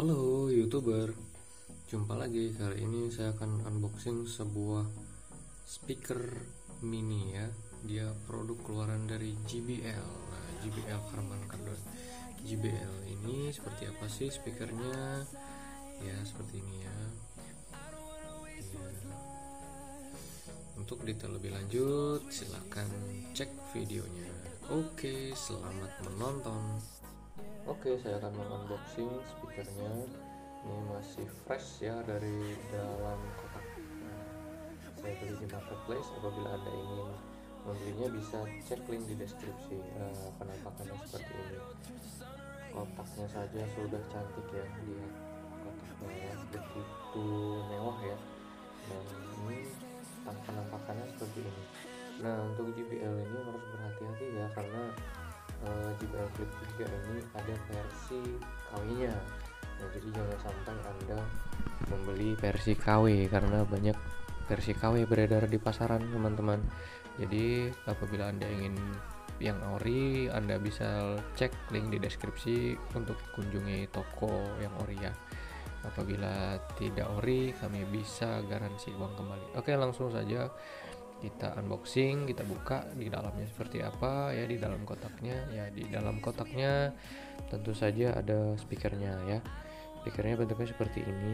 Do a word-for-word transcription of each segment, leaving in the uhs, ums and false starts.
Halo YouTuber, jumpa lagi. Kali ini saya akan unboxing sebuah speaker mini ya. Dia produk keluaran dari J B L. Nah, J B L Harman Kardon. J B L ini seperti apa sih speakernya? Ya seperti ini ya. Ya. Untuk detail lebih lanjut silahkan cek videonya. Oke, selamat menonton. Oke, saya akan mengunboxing speakernya. Ini masih fresh ya dari dalam kotak. Nah, saya beli di marketplace. Apabila Anda ingin membelinya bisa cek link di deskripsi. Nah, penampakannya seperti ini. Kotaknya saja sudah cantik ya, lihat kotaknya begitu mewah ya. Dan ini penampakannya seperti ini. Nah, untuk J B L ini harus berhati-hati ya, karena uh, J B L Flip tiga ini ada versi K W-nya. Nah, jadi jangan sampai Anda membeli versi K W, karena banyak versi K W beredar di pasaran teman-teman. Jadi apabila Anda ingin yang ori, Anda bisa cek link di deskripsi untuk kunjungi toko yang ori ya. Apabila tidak ori, kami bisa garansi uang kembali. Oke, langsung saja kita unboxing, kita buka di dalamnya seperti apa ya. Di dalam kotaknya ya, di dalam kotaknya tentu saja ada speakernya ya. Speakernya bentuknya seperti ini.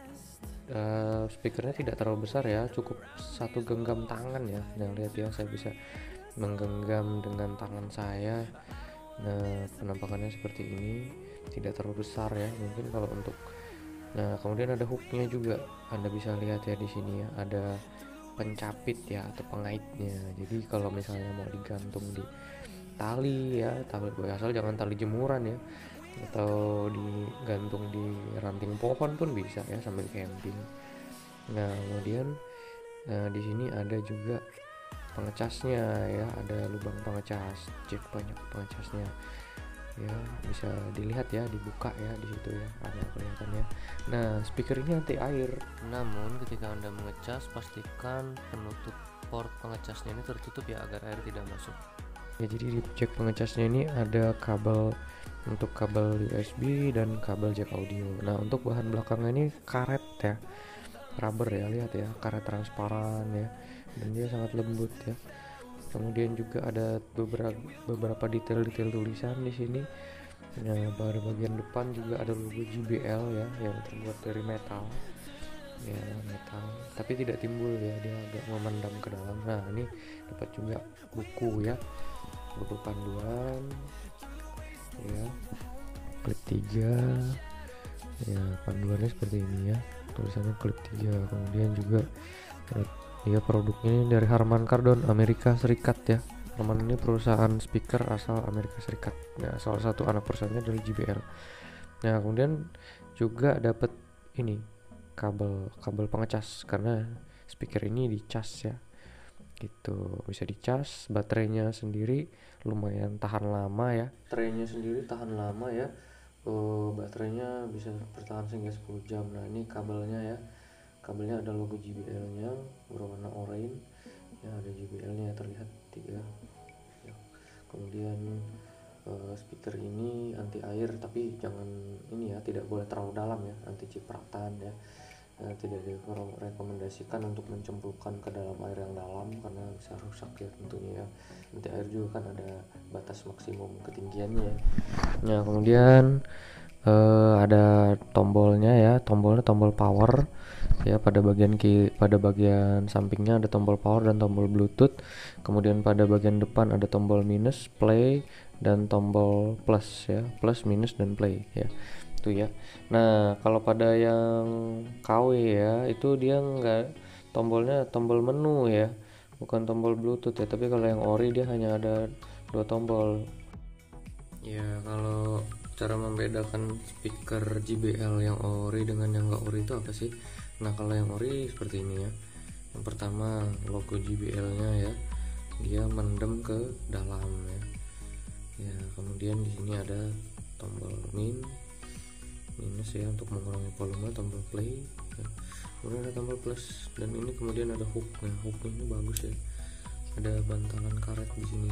Uh, speakernya tidak terlalu besar ya, cukup satu genggam tangan ya. Nah, lihat ya, saya bisa menggenggam dengan tangan saya. Nah, penampakannya seperti ini, tidak terlalu besar ya, mungkin kalau untuk. Nah, kemudian ada hooknya juga, Anda bisa lihat ya di sini ya, ada pencapit ya atau pengaitnya. Jadi kalau misalnya mau digantung di tali ya, tali asal jangan tali jemuran ya, atau digantung di ranting pohon pun bisa ya sambil camping. Nah, kemudian nah di sini ada juga pengecasnya ya, ada lubang pengecas, cek banyak pengecasnya ya, bisa dilihat ya, dibuka ya di situ ya, ada kelihatannya. Nah, speaker ini anti air, namun ketika Anda mengecas pastikan penutup port pengecasnya ini tertutup ya, agar air tidak masuk ya. Jadi di cek pengecasnya ini ada kabel untuk kabel U S B dan kabel jack audio. Nah, untuk bahan belakangnya ini karet ya, rubber ya, lihat ya, karet transparan ya, dan dia sangat lembut ya. Kemudian juga ada beberapa beberapa detail-detail tulisan di sini. Nah, pada bagian depan juga ada logo J B L ya, yang terbuat dari metal ya, metal tapi tidak timbul ya, dia agak memendam ke dalam. Nah, ini dapat juga buku ya, buku panduan ya, klip tiga ya, panduannya seperti ini ya, tulisannya klip tiga. Kemudian juga ya, produknya ini dari Harman Kardon, Amerika Serikat ya. Harman ini perusahaan speaker asal Amerika Serikat. Nah, salah satu anak perusahaannya dari J B L. Nah, kemudian juga dapat ini kabel kabel pengecas, karena speaker ini dicas ya, gitu, bisa dicas. Baterainya sendiri lumayan tahan lama ya, baterainya sendiri tahan lama ya. Uh, baterainya bisa bertahan hingga sepuluh jam. Nah, ini kabelnya ya, kabelnya ada logo J B L nya berwarna oranye ya, ada J B L nya terlihat tiga ya. Kemudian uh, speaker ini anti air, tapi jangan ini ya, tidak boleh terlalu dalam ya, anti cipratan ya. Nah, tidak direkomendasikan untuk mencemplungkan ke dalam air yang dalam, karena bisa rusak ya tentunya ya. Anti air juga kan ada batas maksimum ketinggiannya ya. Nah, kemudian uh, ada tombolnya ya, tombolnya tombol power ya, pada bagian kiri, pada bagian sampingnya ada tombol power dan tombol Bluetooth. Kemudian pada bagian depan ada tombol minus, play, dan tombol plus ya, plus, minus, dan play ya, itu ya. Nah, kalau pada yang K W ya, itu dia enggak, tombolnya tombol menu ya, bukan tombol Bluetooth ya. Tapi kalau yang ori dia hanya ada dua tombol ya. Kalau cara membedakan speaker J B L yang ori dengan yang enggak ori itu apa sih? Nah, kalau yang ori seperti ini ya. Yang pertama, logo J B L nya ya, dia mendem ke dalam ya. Ya, kemudian di sini ada tombol min, minus ya untuk mengurangi volume, tombol play ya. Kemudian ada tombol plus, dan ini kemudian ada hook. Nah, hooknya ini bagus ya, ada bantalan karet di sini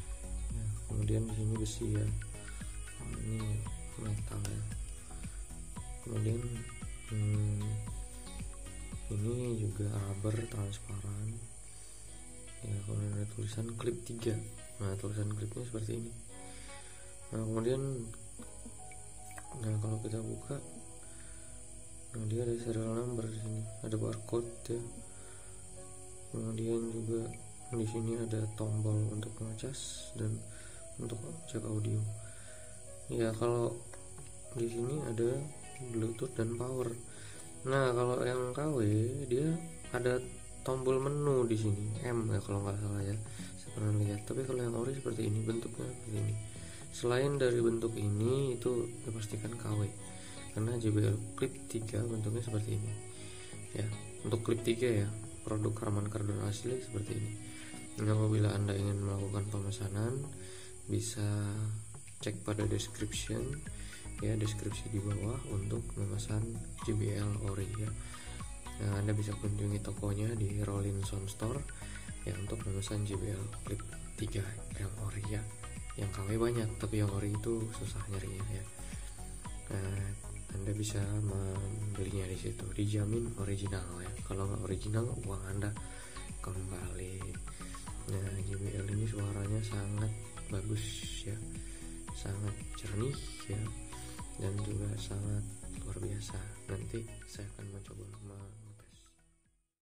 ya. Kemudian di sini besi ya, nah, ini metal ya. Kemudian hmm, ini juga rubber transparan ya, kemudian ada tulisan clip tiga. Nah, tulisan clipnya seperti ini. Nah, kemudian nah kalau kita buka, nah dia ada serial number di sini, ada barcode ya. Kemudian juga di sini ada tombol untuk ngecas dan untuk cek audio. Ya, kalau di sini ada Bluetooth dan power. Nah, kalau yang K W dia ada tombol menu di sini, M ya kalau nggak salah ya, saya pernah lihat. Tapi kalau yang ori seperti ini, bentuknya seperti ini. Selain dari bentuk ini, itu dipastikan K W, karena J B L Clip tiga bentuknya seperti ini ya. Untuk Clip tiga ya, produk Harman Kardon asli seperti ini. Nah, apabila Anda ingin melakukan pemesanan, bisa cek pada description ya, deskripsi di bawah untuk memesan J B L ori ya. Nah, Anda bisa kunjungi tokonya di Rolling Sound Store ya untuk memesan J B L Clip tiga yang ori ya. Yang K W banyak, tapi yang ori itu susah nyarinya ya. Nah, Anda bisa membelinya di situ, dijamin original ya. Kalau nggak original, uang Anda kembali. Nah, J B L ini suaranya sangat bagus ya, sangat jernih ya, dan juga sangat luar biasa. Nanti saya akan mencoba